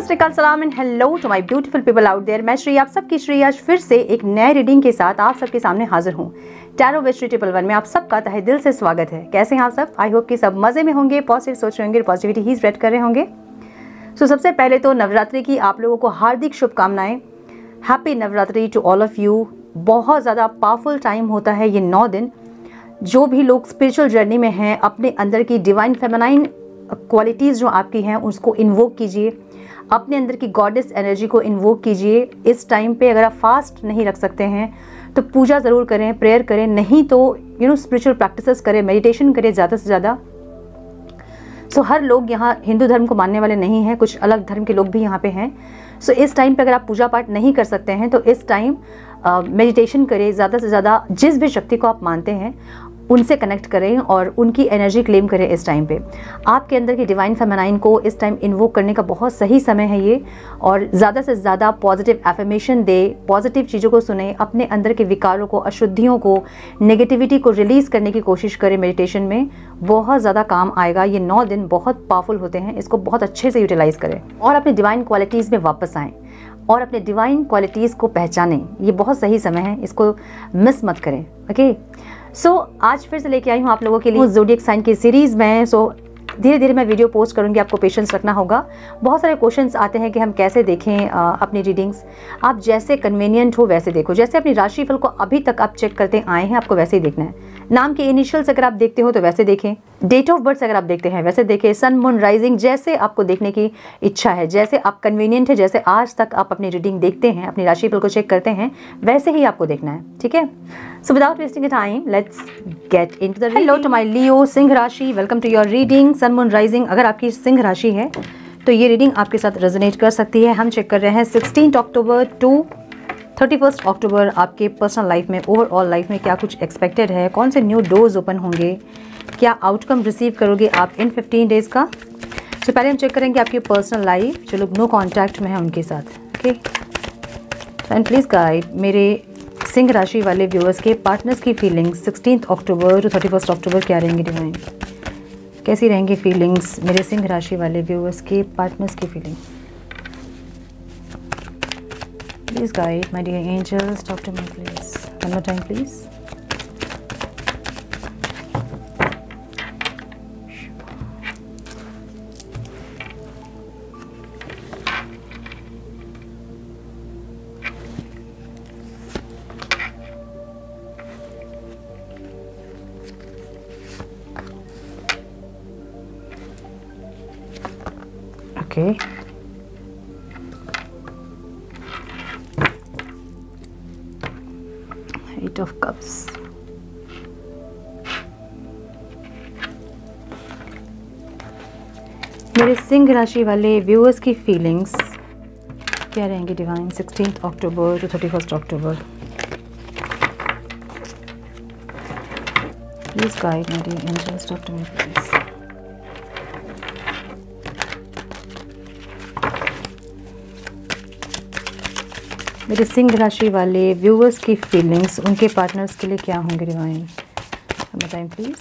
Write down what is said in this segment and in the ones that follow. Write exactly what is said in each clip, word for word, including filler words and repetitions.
सत श्री अकाल, सलाम and hello to my beautiful people out there. मैं श्री, आप सबकी श्री आज फिर से एक नए रीडिंग के साथ आप सबके सामने हाजिर हूँ। Tarot with Shri triple one में आप सबका तहे दिल से स्वागत है। कैसे हैं आप सब? आई होप कि सब मजे में होंगे, पॉजिटिव सोच रहे होंगे, पॉजिटिविटी ही स्प्रेड कर रहे होंगे। सो so, सबसे पहले तो नवरात्रि की आप लोगों को हार्दिक शुभकामनाएं। Happy Navratri to all of you. बहुत ज़्यादा पावरफुल टाइम होता है ये नौ दिन। जो भी लोग स्पिरिचुअल जर्नी में हैं, अपने अंदर की डिवाइन फेमिनाइन क्वालिटीज़ जो आपकी हैं उसको इन्वोक कीजिए, अपने अंदर की गॉडेस एनर्जी को इन्वोक कीजिए। इस टाइम पे अगर आप फास्ट नहीं रख सकते हैं तो पूजा ज़रूर करें, प्रेयर करें, नहीं तो यू नो स्पिरिचुअल प्रैक्टिसेस करें, मेडिटेशन करें ज़्यादा से ज़्यादा। सो so, हर लोग यहाँ हिंदू धर्म को मानने वाले नहीं हैं, कुछ अलग धर्म के लोग भी यहाँ पे हैं। सो so, इस टाइम पे अगर आप पूजा पाठ नहीं कर सकते हैं तो इस टाइम मेडिटेशन करें, ज़्यादा से ज़्यादा जिस भी शक्ति को आप मानते हैं उनसे कनेक्ट करें और उनकी एनर्जी क्लेम करें। इस टाइम पे आपके अंदर की डिवाइन फेमिनाइन को इस टाइम इन्वोक करने का बहुत सही समय है ये। और ज़्यादा से ज़्यादा पॉजिटिव एफर्मेशन दे, पॉजिटिव चीज़ों को सुने, अपने अंदर के विकारों को, अशुद्धियों को, नेगेटिविटी को रिलीज़ करने की कोशिश करें। मेडिटेशन में बहुत ज़्यादा काम आएगा। ये नौ दिन बहुत पावरफुल होते हैं, इसको बहुत अच्छे से यूटिलाइज़ करें और अपने डिवाइन क्वालिटीज़ में वापस आएँ और अपने डिवाइन क्वालिटीज़ को पहचानें। ये बहुत सही समय है, इसको मिस मत करें। ओके सो so, आज फिर से लेके आई हूँ आप लोगों के लिए ज़ोडिएक साइन की सीरीज़ में। सो so, धीरे धीरे मैं वीडियो पोस्ट करूँगी, आपको पेशेंस रखना होगा। बहुत सारे क्वेश्चंस आते हैं कि हम कैसे देखें आ, अपनी रीडिंग्स। आप जैसे कन्वीनियंट हो वैसे देखो, जैसे अपनी राशिफल को अभी तक आप चेक करते आए हैं आपको वैसे ही देखना है। नाम के इनिशियल्स अगर आप देखते हो तो वैसे देखें, डेट ऑफ बर्थ अगर आप देखते हैं वैसे देखें, सन मून राइजिंग जैसे आपको देखने की इच्छा है, जैसे आप कन्वीनियंट है, जैसे आज तक आप अपनी रीडिंग देखते हैं, अपनी राशिफल को चेक करते हैं, वैसे ही आपको देखना है। ठीक है, so without wasting the time let's get into the reading. Hello to my Leo सिंह राशि, welcome to your reading. Sun moon rising अगर आपकी सिंह राशि है तो ये रीडिंग आपके साथ रेजोनेट कर सकती है। हम चेक कर रहे हैं sixteen October to thirty first October आपके पर्सनल लाइफ में, ओवरऑल लाइफ में क्या कुछ एक्सपेक्टेड है, कौन से न्यू डोर्स ओपन होंगे, क्या आउटकम रिसीव करोगे आप इन फिफ्टीन डेज़ का। तो पहले हम चेक करेंगे आपकी पर्सनल लाइफ, जो लोग नो कांटेक्ट में हैं उनके साथ। ओके एंड प्लीज़ गाइड मेरे सिंह राशि वाले व्यूअर्स के पार्टनर्स की feelings sixteen October to thirty first October क्या रहेंगी डिवाइन, कैसी रहेंगी फीलिंग्स मेरे सिंह राशि वाले व्यूअर्स के पार्टनर्स की feelings. Please guide my dear angels, talk to me please. One more time please. Okay. Eight of Cups. मेरे सिंह राशि वाले व्यूअर्स की फीलिंग्स क्या रहेंगी divine sixteen October to thirty first October. Please guide my dear angels, talk to me please. मेरे सिंह राशि वाले व्यूअर्स की फीलिंग्स उनके पार्टनर्स के लिए क्या होंगे डिवाइन, बताएं प्लीज़।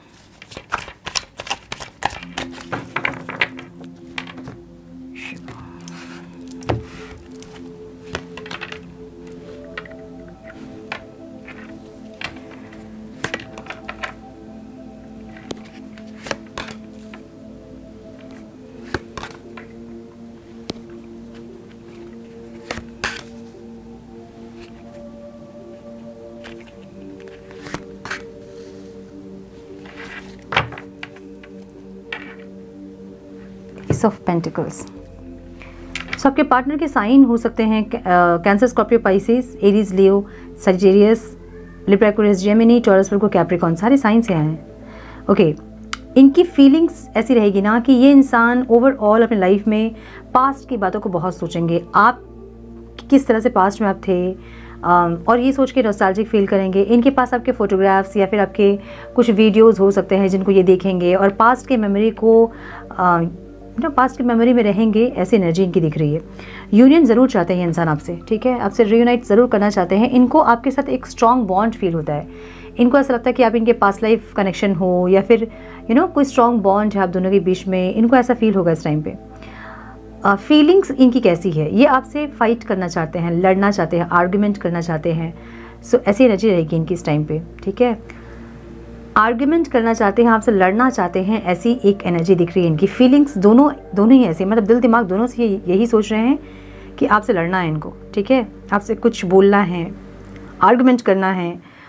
Of pentacles. सो आपके पार्टनर के साइन हो सकते हैं Cancer, Scorpio, Pisces, Aries, Leo, Sagittarius, Libra, Aquarius, Gemini, Taurus, Virgo, Capricorn, सारे साइन से हैं। Okay okay. इनकी फीलिंग्स ऐसी रहेगी ना कि ये इंसान ओवरऑल अपने लाइफ में पास्ट की बातों को बहुत सोचेंगे, आप किस तरह से पास्ट में आप थे और ये सोच के नॉस्टैल्जिक फील करेंगे। इनके पास आपके फ़ोटोग्राफ्स या फिर आपके कुछ वीडियोस हो सकते हैं जिनको ये देखेंगे और पास्ट के मेमोरी को ना पास्ट की मेमोरी में रहेंगे, ऐसी एनर्जी इनकी दिख रही है। यूनियन ज़रूर चाहते हैं इंसान आपसे, ठीक है, आपसे रियूनाइट ज़रूर करना चाहते हैं। इनको आपके साथ एक स्ट्रॉन्ग बॉन्ड फील होता है। इनको ऐसा लगता है कि आप इनके पास्ट लाइफ कनेक्शन हो या फिर यू नो कोई स्ट्रॉन्ग बॉन्ड है आप दोनों के बीच में, इनको ऐसा फील होगा इस टाइम पे। फीलिंग्स uh, इनकी कैसी है, ये आपसे फाइट करना चाहते हैं, लड़ना चाहते हैं, आर्ग्यूमेंट करना चाहते हैं। सो so, ऐसी एनर्जी रहेगी इनकी इस टाइम पे, ठीक है। आर्ग्यूमेंट करना चाहते हैं, आपसे लड़ना चाहते हैं, ऐसी एक एनर्जी दिख रही है इनकी। फीलिंग्स दोनों दोनों ही ऐसे, मतलब दिल दिमाग दोनों से यही सोच रहे हैं कि आपसे लड़ना है इनको, ठीक है, आपसे कुछ बोलना है, आर्गुमेंट करना है,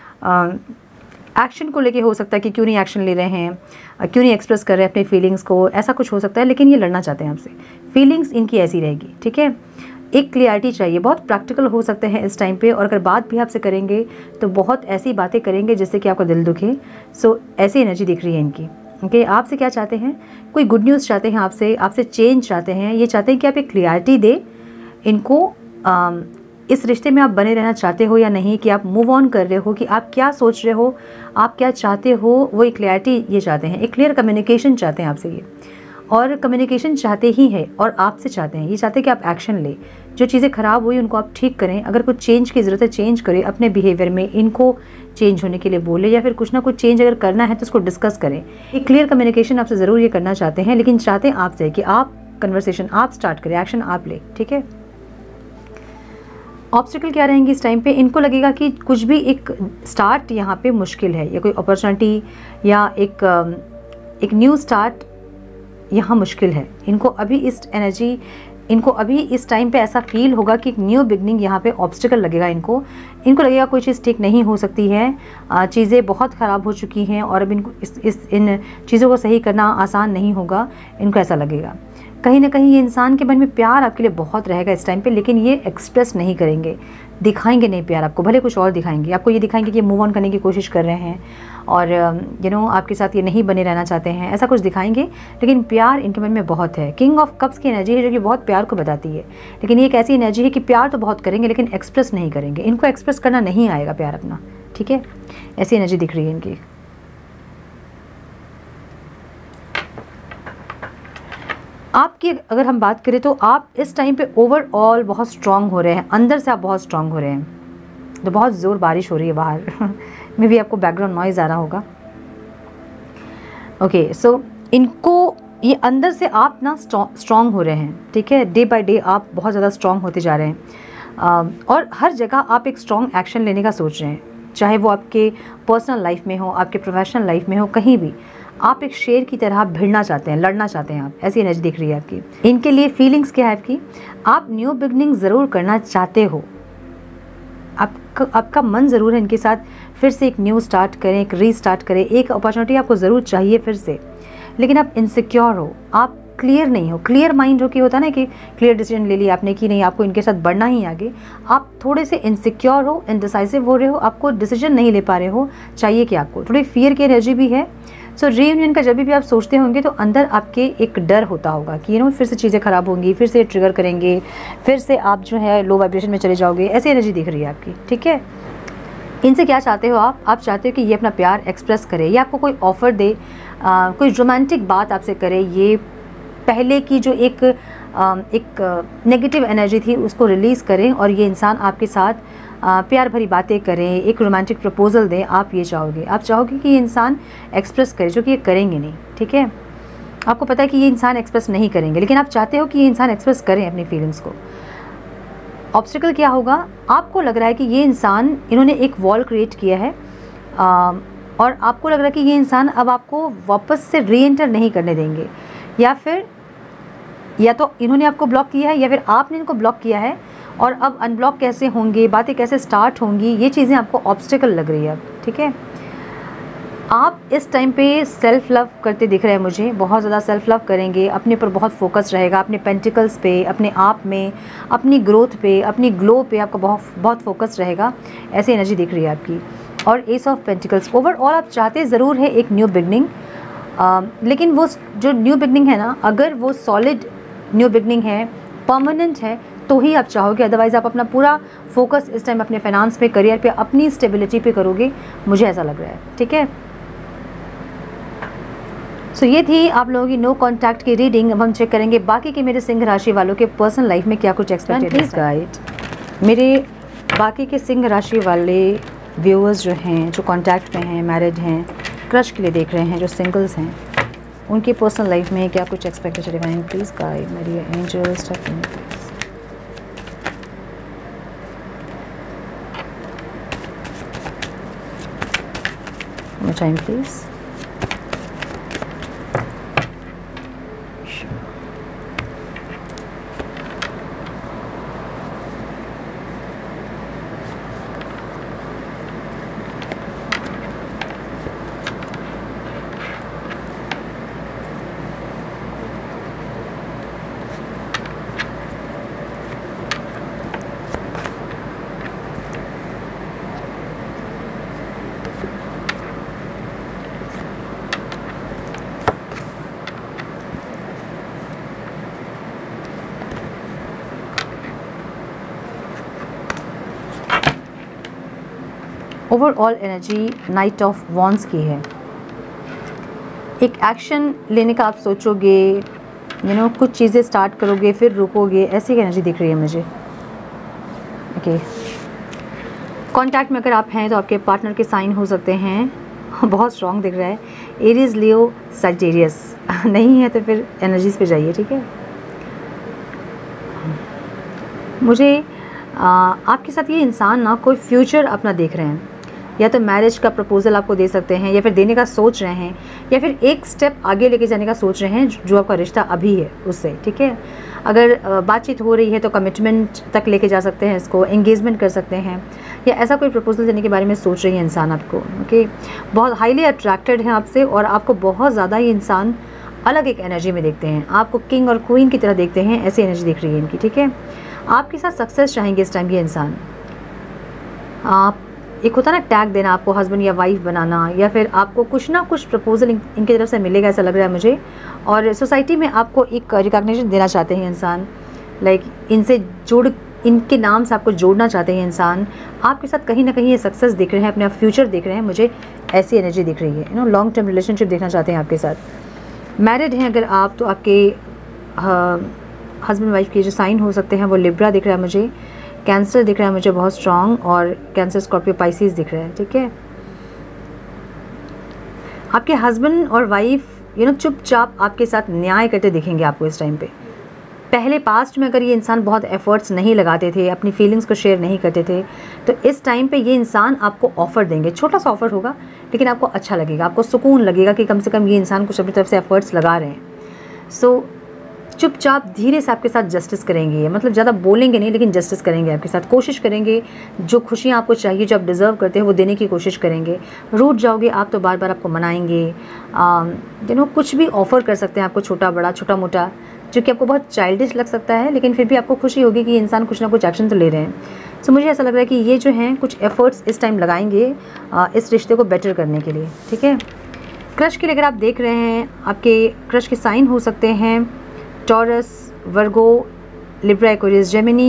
एक्शन को लेके हो सकता है कि क्यों नहीं एक्शन ले रहे हैं, क्यों नहीं एक्सप्रेस कर रहे हैं अपने फीलिंग्स को, ऐसा कुछ हो सकता है, लेकिन ये लड़ना चाहते हैं आपसे। फीलिंग्स इनकी ऐसी रहेगी, ठीक है। एक क्लियरिटी चाहिए, बहुत प्रैक्टिकल हो सकते हैं इस टाइम पे, और अगर बात भी आपसे करेंगे तो बहुत ऐसी बातें करेंगे जिससे कि आपका दिल दुखे। सो ऐसी एनर्जी दिख रही है इनकी, ओके। आपसे क्या चाहते हैं, कोई गुड न्यूज़ चाहते हैं आपसे, आपसे चेंज चाहते हैं, ये चाहते हैं कि आप एक क्लियरिटी दे इनको, आ, इस रिश्ते में आप बने रहना चाहते हो या नहीं, कि आप मूव ऑन कर रहे हो, कि आप क्या सोच रहे हो, आप क्या चाहते हो, वो एक क्लैरिटी ये चाहते हैं, एक क्लियर कम्युनिकेशन चाहते हैं आपसे ये। और कम्युनिकेशन चाहते ही है और आपसे चाहते हैं, ये चाहते हैं कि आप एक्शन ले, जो चीज़ें ख़राब हुई उनको आप ठीक करें, अगर कुछ चेंज की ज़रूरत है चेंज करें अपने बिहेवियर में, इनको चेंज होने के लिए बोले, या फिर कुछ ना कुछ चेंज अगर करना है तो उसको डिस्कस करें। एक क्लियर कम्युनिकेशन आपसे ज़रूर ये करना चाहते हैं, लेकिन चाहते हैं आपसे कि आप कन्वर्सेशन आप स्टार्ट करें, एक्शन आप ले, ठीक है। ऑब्स्टिकल क्या रहेंगी इस टाइम पे, इनको लगेगा कि कुछ भी एक स्टार्ट यहाँ पे मुश्किल है, या कोई अपॉर्चुनिटी या एक एक न्यू स्टार्ट यहाँ मुश्किल है। इनको अभी इस एनर्जी इनको अभी इस टाइम पे ऐसा फील होगा कि एक न्यू बिगनिंग यहाँ पे ऑब्स्टिकल लगेगा इनको। इनको लगेगा कोई चीज़ ठीक नहीं हो सकती है, चीज़ें बहुत ख़राब हो चुकी हैं और अब इनको इस, इस इन चीज़ों को सही करना आसान नहीं होगा, इनको ऐसा लगेगा। कहीं ना कहीं ये इंसान के मन में प्यार आपके लिए बहुत रहेगा इस टाइम पे, लेकिन ये एक्सप्रेस नहीं करेंगे, दिखाएंगे नहीं प्यार आपको, भले कुछ और दिखाएंगे आपको, ये दिखाएंगे कि मूव ऑन करने की कोशिश कर रहे हैं और यू नो आपके साथ ये नहीं बने रहना चाहते हैं, ऐसा कुछ दिखाएंगे, लेकिन प्यार इनके मन में बहुत है। किंग ऑफ कप्स की एनर्जी है जो कि बहुत प्यार को बताती है, लेकिन ये एक ऐसी एनर्जी है कि प्यार तो बहुत करेंगे लेकिन एक्सप्रेस नहीं करेंगे, इनको एक्सप्रेस करना नहीं आएगा प्यार अपना, ठीक है। ऐसी एनर्जी दिख रही है इनकी। आपकी अगर हम बात करें तो आप इस टाइम पे ओवरऑल बहुत स्ट्रांग हो रहे हैं, अंदर से आप बहुत स्ट्रांग हो रहे हैं। तो बहुत ज़ोर बारिश हो रही है बाहर में भी आपको बैकग्राउंड नॉइज़ आ रहा होगा, ओके। सो इनको ये अंदर से आप ना स्ट्रांग हो रहे हैं, ठीक है। डे बाय डे आप बहुत ज़्यादा स्ट्रांग होते जा रहे हैं, आ, और हर जगह आप एक स्ट्रांग एक्शन लेने का सोच रहे हैं, चाहे वो आपके पर्सनल लाइफ में हो, आपके प्रोफेशनल लाइफ में हो, कहीं भी आप एक शेर की तरह भिड़ना चाहते हैं, लड़ना चाहते हैं आप, ऐसी एनर्जी दिख रही है आपकी। इनके लिए फीलिंग्स क्या है आपकी, आप न्यू बिगनिंग ज़रूर करना चाहते हो, आपका आपका मन ज़रूर है इनके साथ फिर से एक न्यू स्टार्ट करें, एक रीस्टार्ट करें, एक अपॉर्चुनिटी आपको ज़रूर चाहिए फिर से, लेकिन आप इनसिक्योर हो, आप क्लियर नहीं हो, क्लियर माइंड हो कि होता ना कि क्लियर डिसीजन ले लिया आपने कि नहीं आपको इनके साथ बढ़ना ही आगे, आप थोड़े से इनसिक्योर हो, इनडिसाइसिव हो रहे हो, आपको डिसीजन नहीं ले पा रहे हो, चाहिए कि आपको थोड़ी फियर की एनर्जी भी है। सो so, रीयूनियन का जब भी आप सोचते होंगे तो अंदर आपके एक डर होता होगा कि यू नो फिर से चीज़ें ख़राब होंगी, फिर से ट्रिगर करेंगे, फिर से आप जो है लो वाइब्रेशन में चले जाओगे, ऐसी एनर्जी दिख रही है आपकी, ठीक है। इनसे क्या चाहते हो आप आप चाहते हो कि ये अपना प्यार एक्सप्रेस करे, या आपको कोई ऑफ़र दे, आ, कोई रोमांटिक बात आपसे करे, ये पहले की जो एक आ, एक नेगेटिव एनर्जी थी उसको रिलीज़ करें और ये इंसान आपके साथ आ, प्यार भरी बातें करें, एक रोमांटिक प्रपोजल दें, आप ये चाहोगे। आप चाहोगे कि ये इंसान एक्सप्रेस करे, जो कि ये करेंगे नहीं, ठीक है। आपको पता है कि ये इंसान एक्सप्रेस नहीं करेंगे, लेकिन आप चाहते हो कि ये इंसान एक्सप्रेस करें अपनी फीलिंग्स को। ऑब्स्टिकल क्या होगा, आपको लग रहा है कि ये इंसान, इन्होंने एक वॉल क्रिएट किया है आ, और आपको लग रहा है कि ये इंसान अब आपको वापस से री एंटर नहीं करने देंगे, या फिर या तो इन्होंने आपको ब्लॉक किया है या फिर आपने इनको ब्लॉक किया है, और अब अनब्लॉक कैसे होंगे, बातें कैसे स्टार्ट होंगी, ये चीज़ें आपको ऑब्स्टिकल लग रही है अब, ठीक है। आप इस टाइम पे सेल्फ़ लव करते दिख रहे हैं मुझे, बहुत ज़्यादा सेल्फ़ लव करेंगे, अपने पर बहुत फोकस रहेगा, अपने पेंटिकल्स पे, अपने आप में, अपनी ग्रोथ पे, अपनी ग्लो पे आपका बहुत बहुत फोकस रहेगा, ऐसी एनर्जी दिख रही है आपकी। और एस ऑफ पेंटिकल्स, ओवरऑल आप चाहते ज़रूर है एक न्यू बिगनिंग, लेकिन वो जो न्यू बिगनिंग है ना, अगर वो सॉलिड न्यू बिगनिंग है, परमानेंट है, तो ही आप चाहोगे, अदरवाइज़ आप अपना पूरा फोकस इस टाइम अपने फाइनेंस पे, करियर पे, अपनी स्टेबिलिटी पे करोगे, मुझे ऐसा लग रहा है, ठीक है। सो so, ये थी आप लोगों की नो कॉन्टैक्ट की रीडिंग। अब हम चेक करेंगे बाकी के मेरे सिंह राशि वालों के पर्सनल लाइफ में क्या कुछ एक्सपेक्टेड है। गाइड मेरे बाकी के सिंह राशि वाले व्यूअर्स जो हैं, जो कॉन्टैक्ट में हैं, मैरिड हैं, क्रश के लिए देख रहे हैं, जो सिंगल्स हैं, उनकी पर्सनल लाइफ में क्या कुछ एक्सपेक्टेड डिवाइन प्लीज़ गाइड मेरी angels time please. Overall energy knight of wands की है। एक एक्शन लेने का आप सोचोगे, यू नो कुछ चीज़ें स्टार्ट करोगे फिर रुकोगे, ऐसी एनर्जी दिख रही है मुझे। ओके, कांटेक्ट में अगर आप हैं तो आपके पार्टनर के साइन हो सकते हैं, बहुत स्ट्रॉन्ग दिख रहा है, एरीज, लियो, सजिटेरियस। नहीं है तो फिर एनर्जीज पे जाइए, ठीक है। मुझे आ, आपके साथ ये इंसान ना कोई फ्यूचर अपना देख रहे हैं, या तो मैरिज का प्रपोजल आपको दे सकते हैं, या फिर देने का सोच रहे हैं, या फिर एक स्टेप आगे लेके जाने का सोच रहे हैं जो आपका रिश्ता अभी है उससे, ठीक है। अगर बातचीत हो रही है तो कमिटमेंट तक लेके जा सकते हैं इसको, एंगेजमेंट कर सकते हैं, या ऐसा कोई प्रपोजल देने के बारे में सोच रही है इंसान आपको। ओके, बहुत हाईली अट्रैक्टेड है आपसे और आपको बहुत ज़्यादा ये इंसान अलग एक एनर्जी में देखते हैं, आपको किंग और क्वीन की तरह देखते हैं, ऐसी एनर्जी दिख रही है इनकी, ठीक है। आपके साथ सक्सेस चाहेंगे इस टाइम ये इंसान। आप एक होता है ना टैग देना, आपको हस्बैंड या वाइफ बनाना, या फिर आपको कुछ ना कुछ प्रपोजल इन, इनकी तरफ से मिलेगा, ऐसा लग रहा है मुझे। और सोसाइटी में आपको एक रिकॉग्निशन देना चाहते हैं इंसान, लाइक इनसे जुड़, इनके नाम से आपको जोड़ना चाहते हैं इंसान। आपके साथ कहीं ना कहीं ये सक्सेस दिख रहे हैं, अपना फ्यूचर दिख रहे हैं, मुझे ऐसी एनर्जी दिख रही है। You know long term relationship देखना चाहते हैं आपके साथ। मैरिड हैं अगर आप तो आपके हस्बैंड वाइफ के जो साइन हो सकते हैं वो लिब्रा दिख रहा है मुझे, कैंसर दिख रहा है मुझे बहुत स्ट्रॉन्ग, और कैंसर, स्कॉर्पियो, पाइसिस दिख रहा है, ठीक है। आपके हस्बैंड और वाइफ यू नो चुपचाप आपके साथ न्याय करते दिखेंगे आपको इस टाइम पे। पहले पास्ट में अगर ये इंसान बहुत एफर्ट्स नहीं लगाते थे, अपनी फीलिंग्स को शेयर नहीं करते थे, तो इस टाइम पे ये इंसान आपको ऑफ़र देंगे। छोटा सा ऑफ़र होगा लेकिन आपको अच्छा लगेगा, आपको सुकून लगेगा कि कम से कम ये इंसान कुछ अपनी तरफ से एफर्ट्स लगा रहे हैं। सो so, चुपचाप धीरे से आपके साथ जस्टिस करेंगे ये, मतलब ज़्यादा बोलेंगे नहीं लेकिन जस्टिस करेंगे आपके साथ, कोशिश करेंगे जो खुशियाँ आपको चाहिए, जो आप डिज़र्व करते हैं वो देने की कोशिश करेंगे। रूठ जाओगे आप तो बार बार आपको मनाएंगे, यू नो कुछ भी ऑफ़र कर सकते हैं आपको, छोटा बड़ा, छोटा मोटा, जो कि आपको बहुत चाइल्डिश लग सकता है लेकिन फिर भी आपको खुशी होगी कि इंसान कुछ ना कुछ एक्शन तो ले रहे हैं। सो so, मुझे ऐसा लग रहा है कि ये जो हैं कुछ एफर्ट्स इस टाइम लगाएंगे आ, इस रिश्ते को बेटर करने के लिए, ठीक है। क्रश के लिए अगर आप देख रहे हैं, आपके क्रश के साइन हो सकते हैं Taurus, Virgo, Libra, Aquarius, Gemini.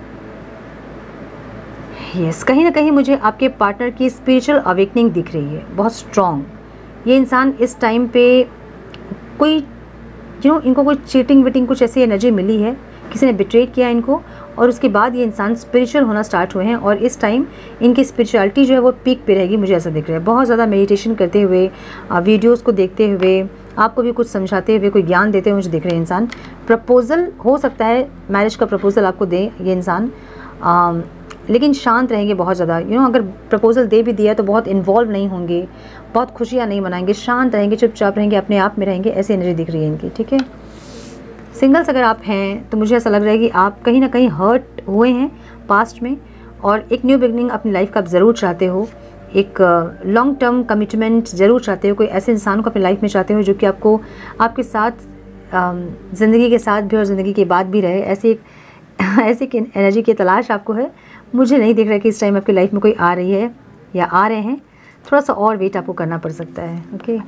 Yes, कहीं ना कहीं मुझे आपके पार्टनर की स्पिरिचुअल अवेकनिंग दिख रही है, बहुत स्ट्रॉन्ग। ये इंसान इस टाइम पे कोई यू नो इनको कोई चीटिंग विटिंग कुछ ऐसी एनर्जी मिली है, किसी ने बिट्रे किया इनको, और उसके बाद ये इंसान स्पिरिचुअल होना स्टार्ट हुए हैं, और इस टाइम इनकी स्पिरिचुअलिटी जो है वो पीक पे रहेगी, मुझे ऐसा दिख रहा है। बहुत ज़्यादा मेडिटेशन करते हुए, वीडियोस को देखते हुए, आपको भी कुछ समझाते हुए, कोई ज्ञान देते हुए मुझे दिख रहे हैं इंसान। प्रपोजल हो सकता है, मैरिज का प्रपोजल आपको दे ये इंसान, आ, लेकिन शांत रहेंगे बहुत ज़्यादा। यू नो अगर प्रपोजल दे भी दिया तो बहुत इन्वॉल्व नहीं होंगे, बहुत खुशियाँ नहीं मनाएंगे, शांत रहेंगे, चुपचाप रहेंगे, अपने आप में रहेंगे, ऐसी एनर्जी दिख रही है इनकी, ठीक है। सिंगल्स अगर आप हैं तो मुझे ऐसा लग रहा है कि आप कहीं ना कहीं हर्ट हुए हैं पास्ट में, और एक न्यू बिगनिंग अपनी लाइफ का आप ज़रूर चाहते हो, एक लॉन्ग टर्म कमिटमेंट ज़रूर चाहते हो, कोई ऐसे इंसान को अपनी लाइफ में चाहते हो जो कि आपको आपके साथ ज़िंदगी के साथ भी और ज़िंदगी के बाद भी रहे, ऐसी एक ऐसी एनर्जी की तलाश आपको है। मुझे नहीं दिख रहा कि इस टाइम आपकी लाइफ में कोई आ रही है या आ रहे हैं, थोड़ा सा और वेट आपको करना पड़ सकता है, okay.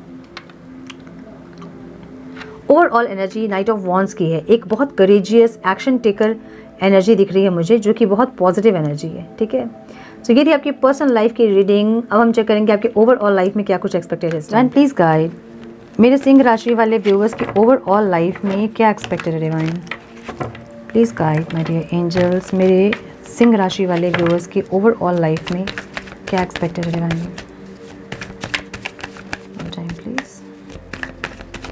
Overall energy knight of wands की है, एक बहुत करेजियस एक्शन टेकर एनर्जी दिख रही है मुझे, जो कि बहुत पॉजिटिव एनर्जी है, ठीक है। तो ये थी आपकी पर्सनल लाइफ की रीडिंग। अब हम चेक करेंगे आपके ओवरऑल लाइफ में क्या कुछ एक्सपेक्टेड है। एंड प्लीज़ गाइड मेरे सिंह राशि वाले व्यूअर्स की ओवरऑल लाइफ में क्या एक्सपेक्टेड है divine. Please guide my dear angels, मेरे सिंह राशि वाले व्यूअर्स की ओवरऑल लाइफ में क्या एक्सपेक्टेड है डिवाइन। Time please.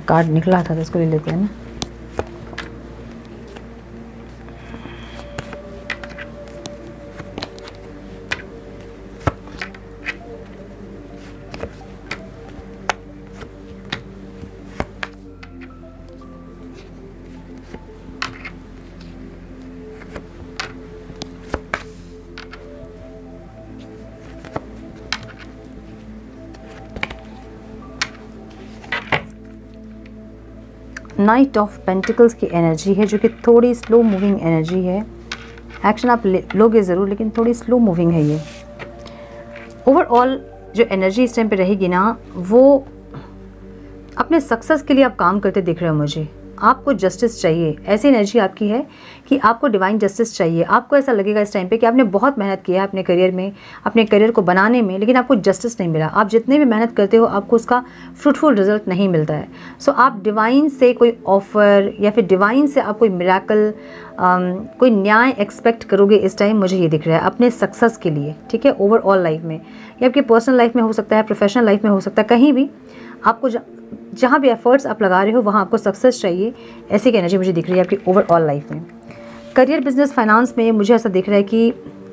कार्ड निकला था तो इसको ले लेते हैं ना। नाइट ऑफ पेंटिकल्स की एनर्जी है जो कि थोड़ी स्लो मूविंग एनर्जी है। एक्शन आप लोगे ज़रूर लेकिन थोड़ी स्लो मूविंग है ये। ओवरऑल जो एनर्जी इस टाइम पे रहेगी ना, वो अपने सक्सेस के लिए आप काम करते दिख रहे हो मुझे। आपको जस्टिस चाहिए, ऐसी एनर्जी आपकी है कि आपको डिवाइन जस्टिस चाहिए। आपको ऐसा लगेगा इस टाइम पे कि आपने बहुत मेहनत किया है अपने करियर में, अपने करियर को बनाने में, लेकिन आपको जस्टिस नहीं मिला। आप जितने भी मेहनत करते हो आपको उसका फ्रूटफुल रिजल्ट नहीं मिलता है। सो आप डिवाइन से कोई ऑफ़र या फिर डिवाइन से आप कोई मिराकल, कोई न्याय एक्सपेक्ट करोगे इस टाइम, मुझे ये दिख रहा है अपने सक्सेस के लिए। ठीक है, ओवरऑल लाइफ में, या आपकी पर्सनल लाइफ में हो सकता है, प्रोफेशनल लाइफ में हो सकता है, कहीं भी आपको जहाँ भी एफर्ट्स आप लगा रहे हो वहाँ आपको सक्सेस चाहिए। ऐसी की एनर्जी मुझे दिख रही है आपकी ओवरऑल लाइफ में। करियर, बिजनेस, फाइनेंस में मुझे ऐसा दिख रहा है कि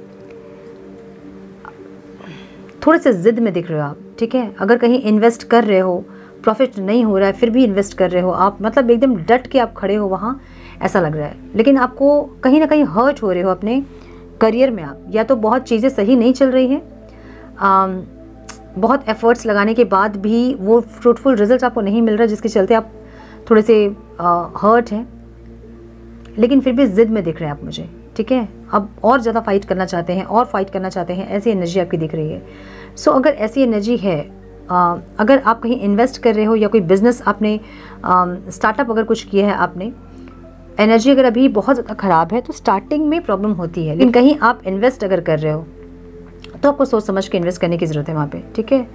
थोड़े से ज़िद में दिख रहे हो आप। ठीक है, अगर कहीं इन्वेस्ट कर रहे हो, प्रॉफिट नहीं हो रहा है, फिर भी इन्वेस्ट कर रहे हो आप, मतलब एकदम डट के आप खड़े हो वहाँ, ऐसा लग रहा है। लेकिन आपको कहीं ना कहीं हर्ट हो रहे हो अपने करियर में आप, या तो बहुत चीज़ें सही नहीं चल रही हैं, बहुत एफर्ट्स लगाने के बाद भी वो फ्रूटफुल रिजल्ट आपको नहीं मिल रहा, जिसके चलते आप थोड़े से हर्ट हैं, लेकिन फिर भी ज़िद में दिख रहे हैं आप मुझे। ठीक है, अब और ज़्यादा फाइट करना चाहते हैं और फाइट करना चाहते हैं, ऐसी एनर्जी आपकी दिख रही है। सो so, अगर ऐसी एनर्जी है, आ, अगर आप कहीं इन्वेस्ट कर रहे हो या कोई बिज़नेस आपने स्टार्टअप अगर कुछ किया है आपने, एनर्जी अगर अभी बहुत ज़्यादा ख़राब है तो स्टार्टिंग में प्रॉब्लम होती है, लेकिन कहीं आप इन्वेस्ट अगर कर रहे हो तो आपको सोच समझ के इन्वेस्ट करने की ज़रूरत है वहाँ पे। ठीक है,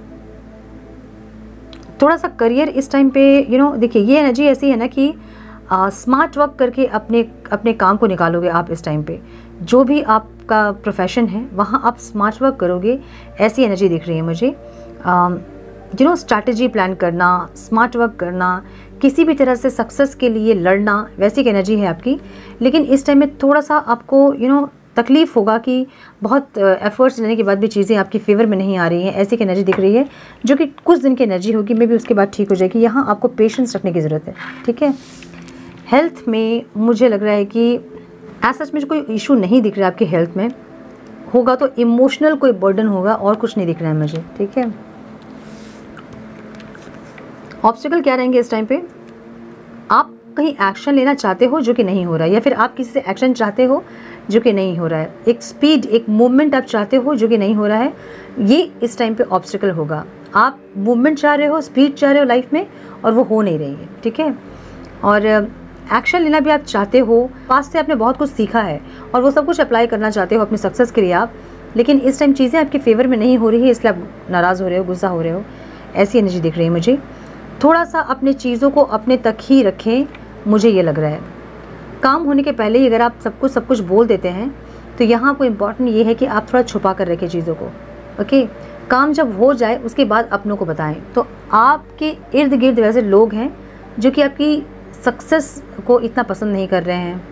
थोड़ा सा करियर इस टाइम पे, यू नो देखिए ये एनर्जी ऐसी है ना कि स्मार्ट वर्क करके अपने अपने काम को निकालोगे आप इस टाइम पे। जो भी आपका प्रोफेशन है वहाँ आप स्मार्ट वर्क करोगे, ऐसी एनर्जी दिख रही है मुझे। यू नो स्ट्रैटेजी प्लान करना, स्मार्ट वर्क करना, किसी भी तरह से सक्सेस के लिए लड़ना, वैसी एक एनर्जी है आपकी। लेकिन इस टाइम में थोड़ा सा आपको यू नो तकलीफ़ होगा कि बहुत एफर्ट्स लेने के बाद भी चीज़ें आपकी फेवर में नहीं आ रही हैं, ऐसी की एनर्जी दिख रही है, जो कि कुछ दिन की एनर्जी होगी, मे भी उसके बाद ठीक हो जाएगी। यहाँ आपको पेशेंस रखने की ज़रूरत है। ठीक है, हेल्थ में मुझे लग रहा है कि एज सच में कोई इशू नहीं दिख रहा है आपकी हेल्थ में, होगा तो इमोशनल कोई बर्डन होगा, और कुछ नहीं दिख रहा है मुझे। ठीक है, ऑब्स्टिकल क्या रहेंगे इस टाइम पे? आप कहीं एक्शन लेना चाहते हो जो कि नहीं हो रहा है, या फिर आप किसी से एक्शन चाहते हो जो कि नहीं हो रहा है, एक स्पीड, एक मूवमेंट आप चाहते हो जो कि नहीं हो रहा है, ये इस टाइम पे ऑब्स्टिकल होगा। आप मूवमेंट चाह रहे हो, स्पीड चाह रहे हो लाइफ में, और वो हो नहीं रही है। ठीक है, और एक्शन लेना भी आप चाहते हो, पास से आपने बहुत कुछ सीखा है और वो सब कुछ अप्लाई करना चाहते हो अपनी सक्सेस के लिए आप, लेकिन इस टाइम चीज़ें आपके फेवर में नहीं हो रही है, इसलिए आप नाराज़ हो रहे हो, गुस्सा हो रहे हो, ऐसी एनर्जी दिख रही है मुझे। थोड़ा सा अपने चीज़ों को अपने तक ही रखें, मुझे ये लग रहा है। काम होने के पहले ही अगर आप सब कुछ सब कुछ बोल देते हैं तो यहाँ आपको इम्पॉर्टेंट ये है कि आप थोड़ा छुपा कर रखें चीज़ों को। ओके, काम जब हो जाए उसके बाद अपनों को बताएं। तो आपके इर्द गिर्द वैसे लोग हैं जो कि आपकी सक्सेस को इतना पसंद नहीं कर रहे हैं,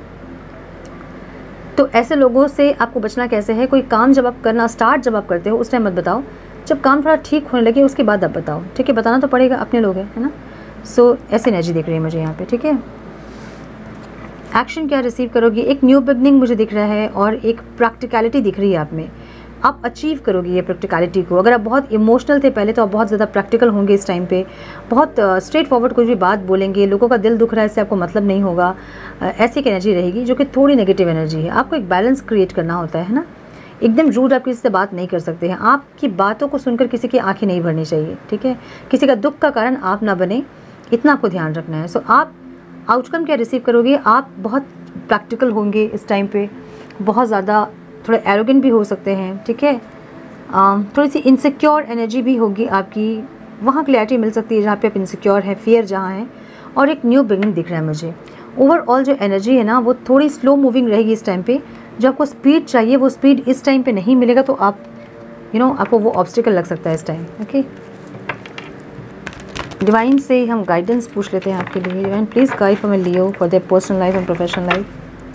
तो ऐसे लोगों से आपको बचना कैसे है? कोई काम जब आप करना स्टार्ट जब आप करते हो उस टाइम मत बताओ, जब काम थोड़ा ठीक होने लगे उसके बाद आप बताओ। ठीक है, बताना तो पड़ेगा, अपने लोग हैं, है ना। सो so, ऐसी एनर्जी दिख रही है मुझे यहाँ पे। ठीक है, एक्शन क्या रिसीव करोगी? एक न्यू बिगनिंग मुझे दिख रहा है और एक प्रैक्टिकलिटी दिख रही है आप में। आप अचीव करोगे ये प्रैक्टिकलिटी को। अगर आप बहुत इमोशनल थे पहले तो आप बहुत ज़्यादा प्रैक्टिकल होंगे इस टाइम पे, बहुत स्ट्रेट फॉरवर्ड कोई भी बात बोलेंगे, लोगों का दिल दुख रहा है इससे आपको मतलब नहीं होगा, uh, ऐसी एक एनर्जी रहेगी जो कि थोड़ी नेगेटिव एनर्जी है। आपको एक बैलेंस क्रिएट करना होता है ना, एकदम रूड आप किसी से बात नहीं कर सकते हैं। आपकी बातों को सुनकर किसी की आंखें नहीं भरनी चाहिए। ठीक है, किसी का दुख का कारण आप ना बने, इतना आपको ध्यान रखना है। सो so, आप आउटकम क्या रिसीव करोगे? आप बहुत प्रैक्टिकल होंगे इस टाइम पे, बहुत ज़्यादा थोड़े एरोगेंट भी हो सकते हैं। ठीक है, थोड़ी सी इनसिक्योर एनर्जी भी होगी आपकी, वहाँ क्लैरिटी मिल सकती है जहाँ पे आप इनसिक्योर है, फियर जहाँ है, और एक न्यू बिगिनिंग दिख रहा है मुझे। ओवरऑल जो एनर्जी है ना वो थोड़ी स्लो मूविंग रहेगी इस टाइम पे। जो आपको स्पीड चाहिए वो स्पीड इस टाइम पे नहीं मिलेगा, तो आप यू you नो know, आपको वो ऑब्स्टिकल लग सकता है इस टाइम। ओके, डिवाइन से हम गाइडेंस पूछ लेते हैं आपके लिए। Divine please guide for my Leo for their personal life and professional life.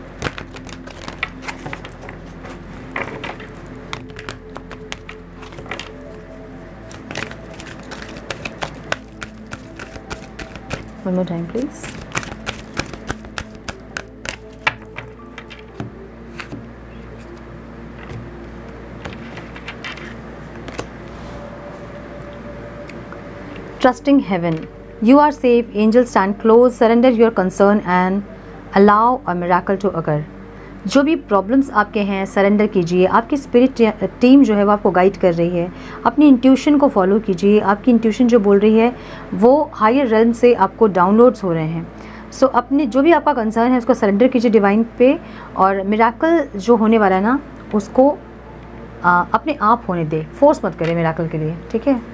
One more time, please. Trusting heaven. You are safe. Angels stand close. Surrender your concern and allow a miracle to occur. जो भी problems आपके हैं surrender कीजिए। आपकी spirit team जो है वो आपको गाइड कर रही है। अपनी इंट्यूशन को फॉलो कीजिए। आपकी इंट्यूशन जो बोल रही है वो हायर रेल्म से आपको डाउनलोड्स हो रहे हैं। सो so, अपनी जो भी आपका कंसर्न है उसको सरेंडर कीजिए डिवाइन पे, और मिराकल जो होने वाला है ना उसको आ, अपने आप होने दे, फोर्स मत करें मिराकल के लिए, ठीक है।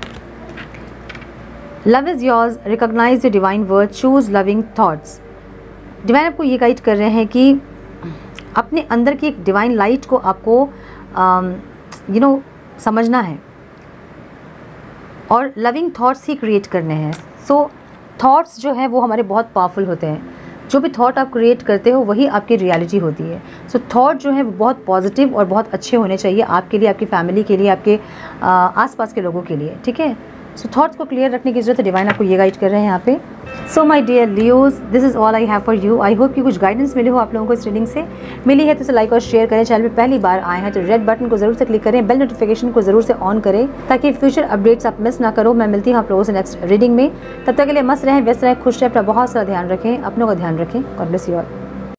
Love is yours, recognise the divine word, choose loving thoughts. Divine आपको ये गाइड कर रहे हैं कि अपने अंदर की एक डिवाइन लाइट को आपको यू नो समझना है और लविंग थॉट्स ही क्रिएट करने हैं। सो थॉट्स जो है वो हमारे बहुत पावरफुल होते हैं। जो भी थॉट आप क्रिएट करते हो वही आपकी रियलिटी होती है। सो so, थॉट जो है वो बहुत पॉजिटिव और बहुत अच्छे होने चाहिए आपके लिए, आपकी फैमिली के लिए, आपके आसपास के लोगों के लिए, ठीक है। सो थॉट्स को क्लियर रखने की जरूरत है। डिवाइन आपको ये गाइड कर रहे हैं यहाँ पे। So my dear Leos, this is all I have for you. I hope कि कुछ गाइडेंस मिले हो आप लोगों को इस रीडिंग से। मिली है तो इसे लाइक और शेयर करें। चैनल पे पहली बार आए हैं तो रेड बटन को जरूर से क्लिक करें, बेल नोटिफिकेशन को जरूर से ऑन करें ताकि फ्यूचर अपडेट्स आप मिस ना करो। मैं मिलती हूँ आप लोगों से नेक्स्ट रीडिंग में। तब तक के लिए मस्त रहें, व्यस्त रहें, खुश रहें, अपना बहुत सारा ध्यान रखें, अपनों का ध्यान रखें। God bless you all.